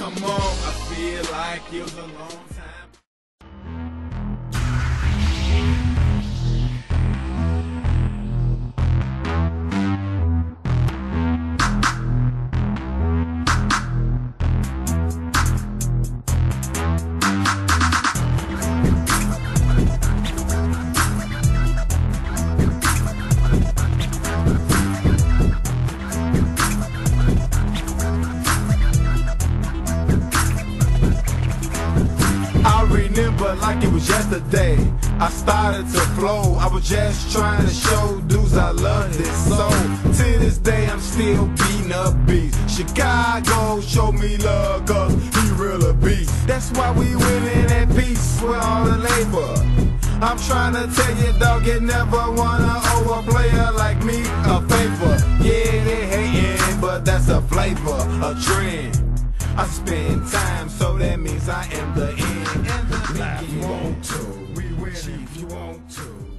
come on, I feel like it was a long time. I remember like it was yesterday, I started to flow. I was just trying to show dudes I love this soul. To this day I'm still beating up beats. Chicago showed me love cause he really beast. That's why we winning at peace with all the labor. I'm trying to tell you, dog, you never wanna owe a player like me a favor. Yeah, they hating, but that's a flavor, a trend. I spend time, so that means I am the end. And the Laugh, you want to. We win Chief, you want to.